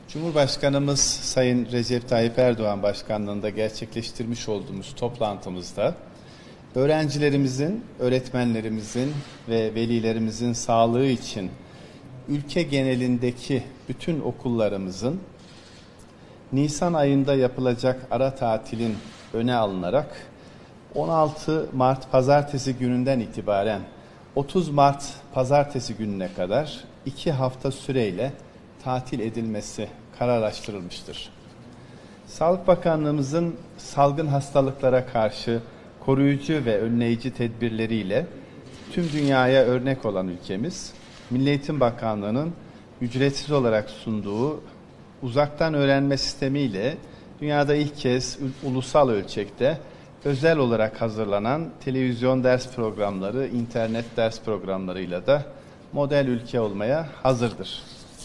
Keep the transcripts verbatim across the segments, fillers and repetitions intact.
Cumhurbaşkanımız Sayın Recep Tayyip Erdoğan başkanlığında gerçekleştirmiş olduğumuz toplantımızda öğrencilerimizin, öğretmenlerimizin ve velilerimizin sağlığı için ülke genelindeki bütün okullarımızın Nisan ayında yapılacak ara tatilin öne alınarak on altı Mart Pazartesi gününden itibaren otuz Mart Pazartesi gününe kadar iki hafta süreyle tatil edilmesi kararlaştırılmıştır. Sağlık Bakanlığımızın salgın hastalıklara karşı koruyucu ve önleyici tedbirleriyle tüm dünyaya örnek olan ülkemiz, Milli Eğitim Bakanlığı'nın ücretsiz olarak sunduğu uzaktan öğrenme sistemiyle dünyada ilk kez ulusal ölçekte özel olarak hazırlanan televizyon ders programları, internet ders programlarıyla da model ülke olmaya hazırdır.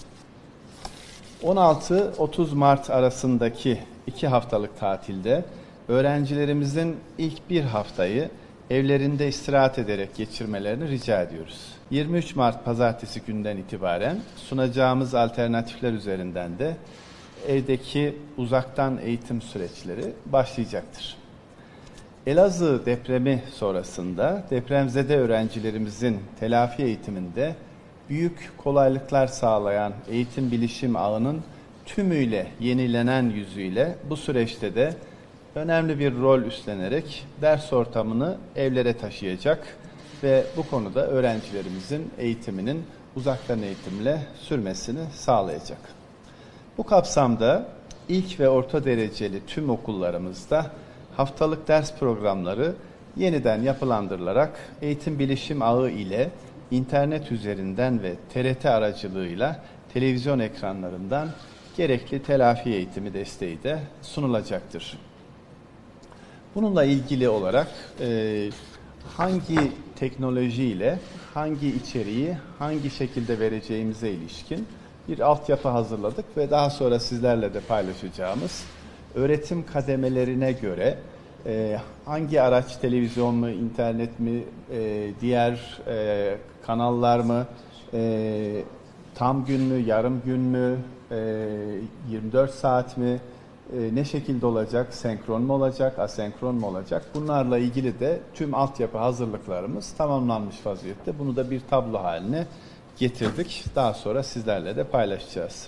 on altı otuz Mart arasındaki iki haftalık tatilde öğrencilerimizin ilk bir haftayı evlerinde istirahat ederek geçirmelerini rica ediyoruz. yirmi üç Mart Pazartesi günden itibaren sunacağımız alternatifler üzerinden de evdeki uzaktan eğitim süreçleri başlayacaktır. Elazığ depremi sonrasında depremzede öğrencilerimizin telafi eğitiminde büyük kolaylıklar sağlayan eğitim bilişim ağının tümüyle yenilenen yüzüyle bu süreçte de önemli bir rol üstlenerek ders ortamını evlere taşıyacak ve bu konuda öğrencilerimizin eğitiminin uzaktan eğitimle sürmesini sağlayacak. Bu kapsamda ilk ve orta dereceli tüm okullarımızda haftalık ders programları yeniden yapılandırılarak eğitim bilişim ağı ile internet üzerinden ve T R T aracılığıyla televizyon ekranlarından gerekli telafi eğitimi desteği de sunulacaktır. Bununla ilgili olarak e, hangi teknolojiyle hangi içeriği hangi şekilde vereceğimize ilişkin bir altyapı hazırladık ve daha sonra sizlerle de paylaşacağımız öğretim kademelerine göre e, hangi araç, televizyon mu, internet mi, e, diğer e, kanallar mı, e, tam gün mü, yarım gün mü, e, yirmi dört saat mi, e, ne şekilde olacak, senkron mu olacak, asenkron mu olacak? Bunlarla ilgili de tüm altyapı hazırlıklarımız tamamlanmış vaziyette. Bunu da bir tablo haline getirdik. Daha sonra sizlerle de paylaşacağız.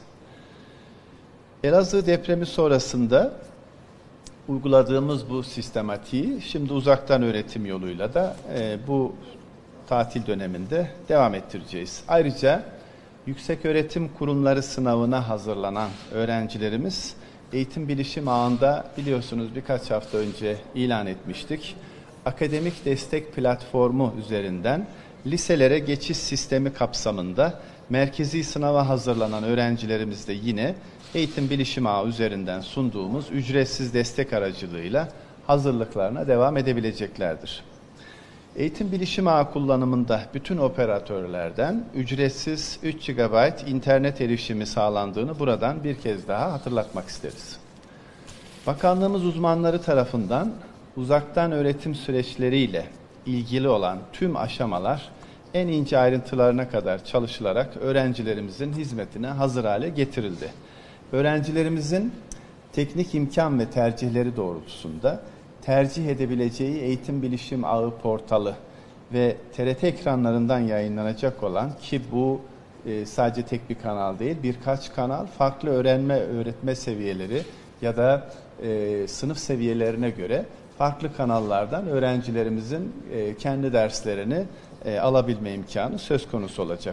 Elazığ depremi sonrasında uyguladığımız bu sistematiği şimdi uzaktan öğretim yoluyla da e, bu tatil döneminde devam ettireceğiz. Ayrıca yükseköğretim kurumları sınavına hazırlanan öğrencilerimiz eğitim bilişim ağında biliyorsunuz birkaç hafta önce ilan etmiştik. Akademik destek platformu üzerinden liselere geçiş sistemi kapsamında merkezi sınava hazırlanan öğrencilerimiz de yine eğitim bilişim ağı üzerinden sunduğumuz ücretsiz destek aracılığıyla hazırlıklarına devam edebileceklerdir. Eğitim bilişim ağı kullanımında bütün operatörlerden ücretsiz üç gigabayt internet erişimi sağlandığını buradan bir kez daha hatırlatmak isteriz. Bakanlığımız uzmanları tarafından uzaktan öğretim süreçleriyle ilgili olan tüm aşamalar en ince ayrıntılarına kadar çalışılarak öğrencilerimizin hizmetine hazır hale getirildi. Öğrencilerimizin teknik imkan ve tercihleri doğrultusunda tercih edebileceği eğitim bilişim ağı portalı ve T R T ekranlarından yayınlanacak olan ki bu e, sadece tek bir kanal değil birkaç kanal farklı öğrenme öğretme seviyeleri ya da e, sınıf seviyelerine göre farklı kanallardan öğrencilerimizin e, kendi derslerini e, alabilme imkanı söz konusu olacak.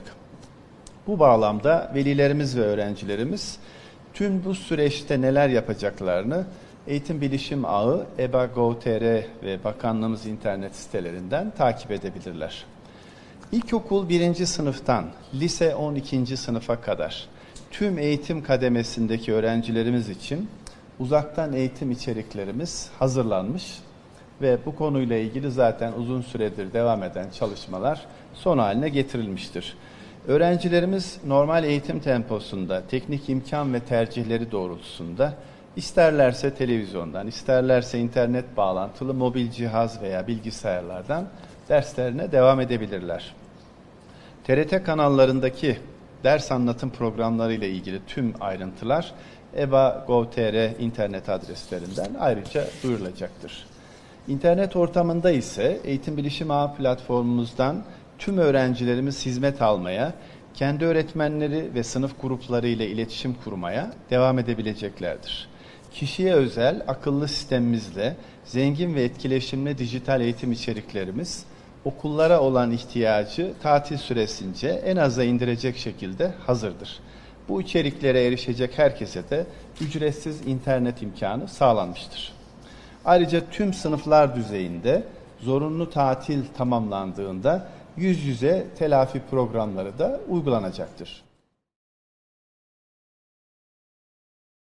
Bu bağlamda velilerimiz ve öğrencilerimiz tüm bu süreçte neler yapacaklarını Eğitim Bilişim Ağı, E B A nokta gov nokta T R ve Bakanlığımız internet sitelerinden takip edebilirler. İlkokul birinci sınıftan lise on ikinci sınıfa kadar tüm eğitim kademesindeki öğrencilerimiz için uzaktan eğitim içeriklerimiz hazırlanmış ve bu konuyla ilgili zaten uzun süredir devam eden çalışmalar son haline getirilmiştir. Öğrencilerimiz normal eğitim temposunda, teknik imkan ve tercihleri doğrultusunda isterlerse televizyondan, isterlerse internet bağlantılı mobil cihaz veya bilgisayarlardan derslerine devam edebilirler. T R T kanallarındaki ders anlatım programları ile ilgili tüm ayrıntılar e b a nokta gov nokta t r internet adreslerinden ayrıca duyurulacaktır. İnternet ortamında ise Eğitim Bilişim Ağı platformumuzdan tüm öğrencilerimiz hizmet almaya, kendi öğretmenleri ve sınıf grupları ile iletişim kurmaya devam edebileceklerdir. Kişiye özel akıllı sistemimizle zengin ve etkileşimli dijital eğitim içeriklerimiz okullara olan ihtiyacı tatil süresince en aza indirecek şekilde hazırdır. Bu içeriklere erişecek herkese de ücretsiz internet imkanı sağlanmıştır. Ayrıca tüm sınıflar düzeyinde zorunlu tatil tamamlandığında yüz yüze telafi programları da uygulanacaktır.